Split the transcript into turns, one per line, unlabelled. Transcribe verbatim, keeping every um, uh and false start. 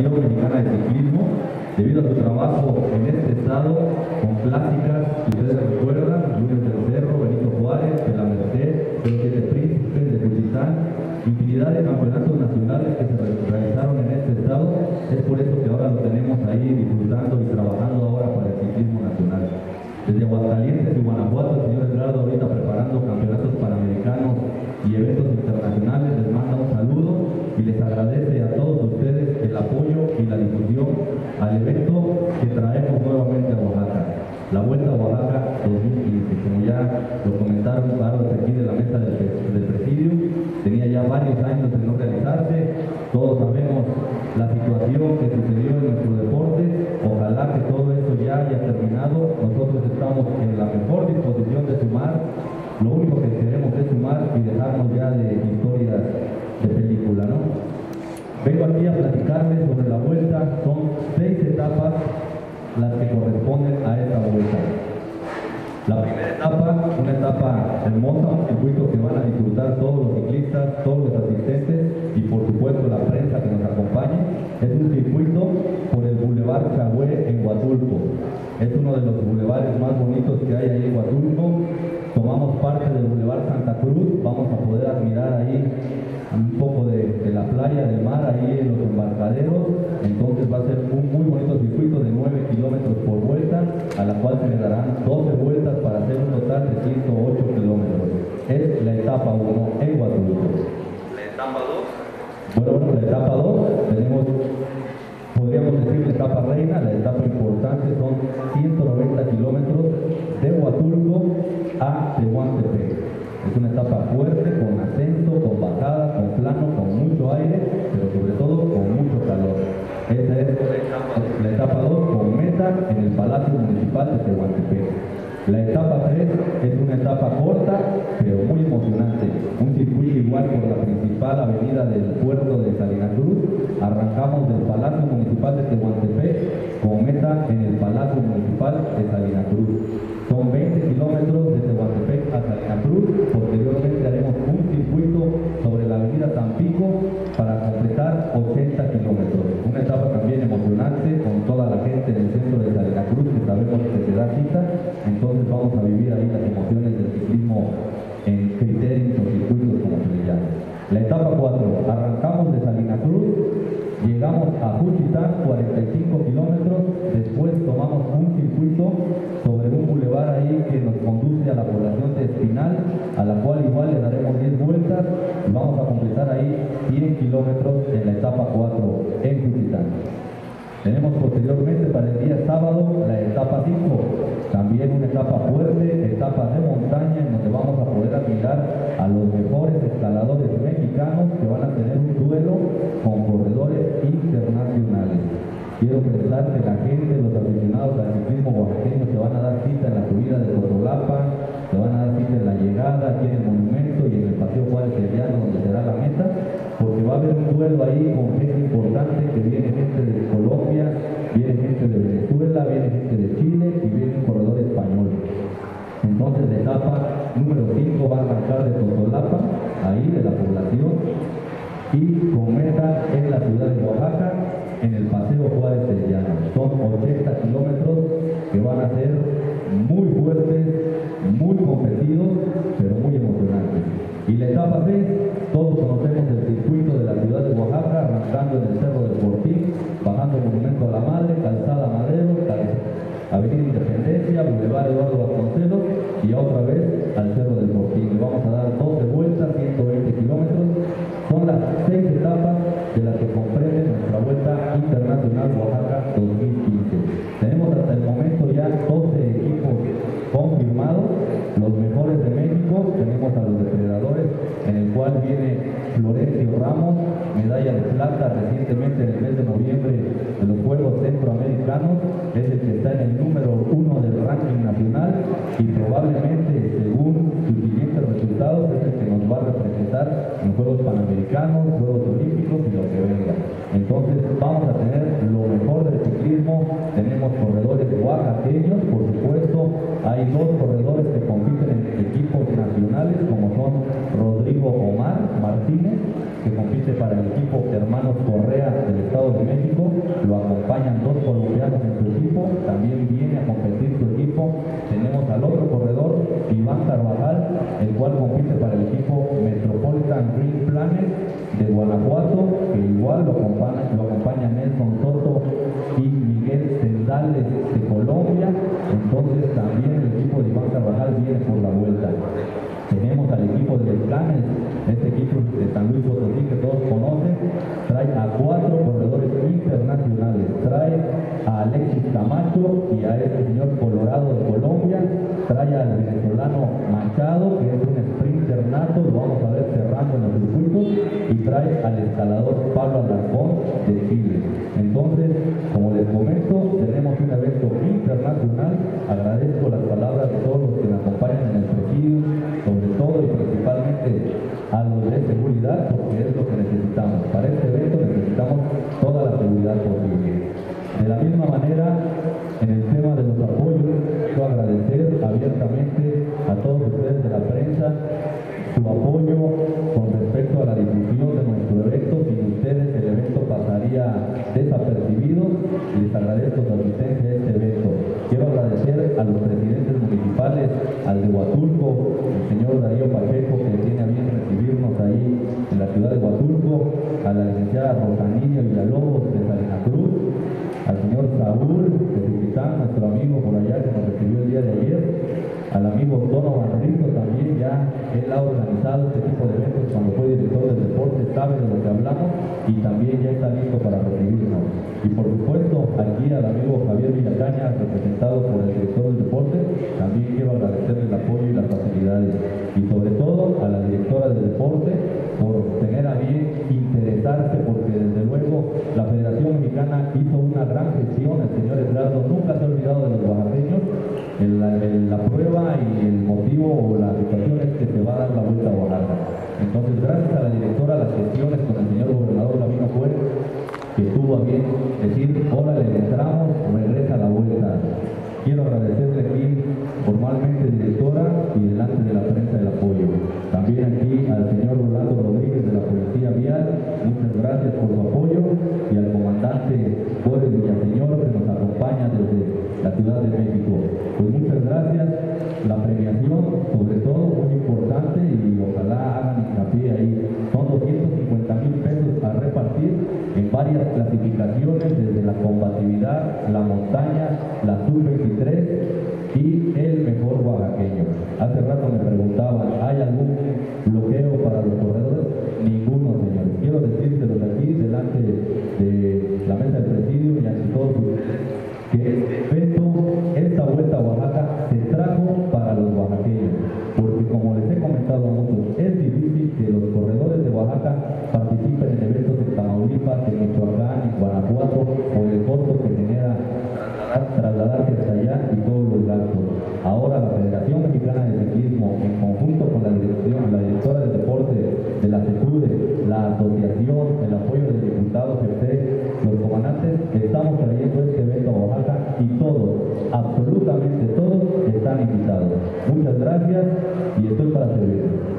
Mexicana de Ciclismo, debido a su trabajo en este estado, con clásicas que ustedes recuerdan, Junior del Cerro, Benito Juárez, de la Merced, de los Siete Príncipes, de Cuchitán, infinidad de campeonatos nacionales que se realizaron en este estado. Es por eso que ahora lo tenemos ahí disfrutando y trabajando ahora para el ciclismo nacional. Desde Aguascalientes y Guanajuato, el señor Eduardo ahorita preparando campeonatos panamericanos y eventos internacionales, les manda un saludo y les agradece a todos ustedes el apoyo y la difusión al evento que traemos nuevamente a Oaxaca, la Vuelta a Oaxaca dos mil quince. Como ya lo comentaron varios aquí de la mesa del, del presidio, tenía ya varios años de no realizarse. Todos sabemos la situación que sucedió en nuestro deporte. Ojalá que todo esto ya haya terminado. Nosotros estamos en la mejor disposición de sumar. Lo único que queremos es sumar y dejarnos ya de historias de película, ¿no? Vengo aquí a platicarles sobre la vuelta. Son seis etapas las que corresponden a esta vuelta. La primera etapa, una etapa hermosa, un circuito que van a disfrutar todos los ciclistas, todos los asistentes y por supuesto la prensa que nos acompañe. Es un circuito por el Boulevard Chagüe en Huatulco. Es uno de los bulevares más bonitos que hay ahí en Huatulco. Tomamos parte del Boulevard Santa Cruz, vamos a poder admirar ahí un poco de, de la playa, del mar, ahí en los embarcaderos. Entonces va a ser un muy bonito circuito de nueve kilómetros por vuelta, a la cual se le darán doce vueltas para hacer un total de ciento ocho kilómetros. Es la etapa uno en Huatulco. La etapa dos. Bueno, bueno, la etapa dos tenemos, podríamos decir, la etapa reina, la etapa importante, son ciento noventa kilómetros de Huatulco a Tehuantepec. Es una etapa fuerte, con ascenso, con bajada, con plano, con mucho aire, pero sobre todo con mucho calor. Esa es la etapa dos, con meta en el Palacio Municipal de Tehuantepec. La etapa tres es una etapa corta, pero muy emocionante. Un circuito igual por la principal avenida del puerto de Salina Cruz. Arrancamos del Palacio Municipal de Tehuantepec con meta en el Palacio Municipal de Salina Cruz. Son veinte kilómetros de Tehuantepec a Salina Cruz. Posteriormente haremos un circuito sobre la avenida Tampico para completar ochenta kilómetros. Una etapa también emocionante con toda la gente en el centro de Salina Cruz, que sabemos que se da cita. Entonces vamos a vivir ahí las emociones del ciclismo en criterios o circuitos, como se le llama. La etapa cuatro, arrancamos de Salina Cruz, llegamos a Juchitán, cuarenta y cinco kilómetros, después tomamos un circuito sobre un bulevar ahí que nos conduce a la población de Espinal, a la cual igual le daremos diez vueltas y vamos a completar ahí cien kilómetros en la etapa cuatro en Juchitán. Tenemos posteriormente para el día sábado la etapa cinco, también una etapa fuerte, etapa de montaña, en donde vamos a poder admirar a los mejores escaladores mexicanos que van a tener un duelo con corredores internacionales. Quiero pensar que la gente, los aficionados al ciclismo oaxaqueño, se van a dar cita en la subida de Cotolapa, se van a dar cita en la llegada, aquí en el monumento y en el Paseo Juárez Herediano, donde será la meta, porque va a haber un duelo ahí con gente importante, que viene gente de Colombia, viene gente de Venezuela, viene gente de Chile y viene un corredor español. Entonces la etapa número cinco va a arrancar de Cotolapa, ahí de la población, y con meta en la ciudad de Oaxaca, en el Paseo Juárez Herediano. Son ochenta kilómetros que van a ser muy fuertes, muy competidos, pero muy emocionantes. Y la etapa seis, todos conocemos el circuito de la ciudad de Oaxaca, arrancando en el Cerro del Fortín, bajando el Monumento a la Madre, Calzada Madero, Avenida Independencia, Boulevard Eduardo Vasconcelos y otra vez al Cerro del Fortín. Le vamos a dar doce vueltas, ciento veinte kilómetros. Son las seis etapas de las que comprende nuestra Vuelta Internacional Oaxaca dos mil quince. Tenemos hasta el momento ya doce equipos confirmados, los mejores de México. Tenemos a los depredadores, en el cual viene Florencio Ramos, medalla de plata recientemente en el mes de noviembre de los Juegos Centroamericanos. Es el que está en el número uno del ranking nacional y probablemente, según sus siguientes resultados, es el que nos va a representar en Juegos Panamericanos, Juegos Olímpicos y lo que venga. Entonces vamos a tener lo mejor del ciclismo. Tenemos corredores oaxaqueños, por supuesto. Hay dos corredores que compiten en equipos nacionales, como son Rodrigo Omar Martínez, que compite para el equipo Hermanos Correa del Estado de México, lo acompañan dos colombianos en su equipo, también viene a competir su equipo. Tenemos al otro corredor, Iván Carvajal, el cual compite para el equipo Metropolitan Green Planet de Guanajuato, que igual lo acompaña, lo acompaña Nelson Soto y Miguel Sendales de Colombia. Entonces también el equipo de Iván Carvajal viene por la vuelta. Tenemos al equipo de Descanes, este equipo de San Luis Potosí que todos conocen, trae a cuatro corredores internacionales, trae a Alexis Camacho y a este señor Colorado de Colombia, trae al venezolano Machado, que es un sprinter nato, lo vamos a ver cerrando en los circuitos, y trae al escalador Pablo Alarcón de Chile. Entonces, como les comento, tenemos un evento internacional. Agradezco las palabras de todos los que me acompañan en el presidio, sobre todo y principalmente a los de seguridad, porque es lo que necesitamos. Para este evento necesitamos toda la seguridad posible. De la misma manera, en el tema de los apoyos, quiero agradecer abiertamente a todos ustedes de la prensa su apoyo con respecto a la difusión de nuestro evento. Sin ustedes el evento pasaría desapercibido y les agradezco su asistencia a este evento. Quiero agradecer a los presidentes municipales, al de Huatulco, el señor Darío Pacheco, que tiene a bien recibirnos ahí en la ciudad de Huatulco, a la licenciada Rosanilla Villalobos de Salina Cruz, al señor Saúl de Tizitán, nuestro amigo por allá que nos recibió el día de ayer, al amigo Donovan Rico también, ya él ha organizado este tipo de eventos cuando fue director del deporte, sabe de lo que hablamos y también ya está listo para recibirnos. Y por supuesto, aquí al amigo Javier Villacaña, representado por el director del deporte, también quiero agradecerle el apoyo y las facilidades. Y sobre todo a la directora del deporte por tener a bien interesarse, porque desde luego la Federación Mexicana hizo una gran gestión. El señor Edgardo nunca se ha olvidado de los oaxaqueños. El, el, la prueba y el motivo o la situación es que se va a dar la vuelta a Oaxaca. Entonces, gracias a la directora, las gestiones con el señor gobernador Lavino Juárez, que tuvo a bien decir, órale, le entramos, regresa a la vuelta. Quiero agradecerle aquí formalmente, directora, y delante de la prensa el apoyo. También aquí al señor Rolando Rodríguez de la Policía Vial, muchas gracias por su apoyo, y al comandante Boris Villaseñor, que nos acompaña desde la Ciudad de México. Pues muchas gracias. La premiación, sobre todo, muy importante, y ojalá hagan hincapié ahí. Son doscientos cincuenta mil pesos a repartir en varias clasificaciones, desde la combatividad, la montaña, la sub veintitrés y el mejor oaxaqueño. Hace rato me preguntaban, ¿hay algún bloqueo para los corredores? Ninguno, señores. Quiero decírselos aquí, delante de la mesa del presidio y ante todos ustedes, que evento, esta vuelta a Oaxaca se trajo para los oaxaqueños, porque como les he comentado a muchos, es difícil que los corredores de Oaxaca participen en eventos en Tamaulipas, en Michoacán, en Guanajuato, por el costo que genera trasladarse hasta allá y todos los gastos. Ahora la Federación Mexicana de Ciclismo, en conjunto con la dirección, la directora del deporte de la SECUDE, la asociación, el apoyo del diputado José, los comandantes, estamos trayendo este evento a Oaxaca y todos, absolutamente todos, están invitados. Muchas gracias y estoy para servir.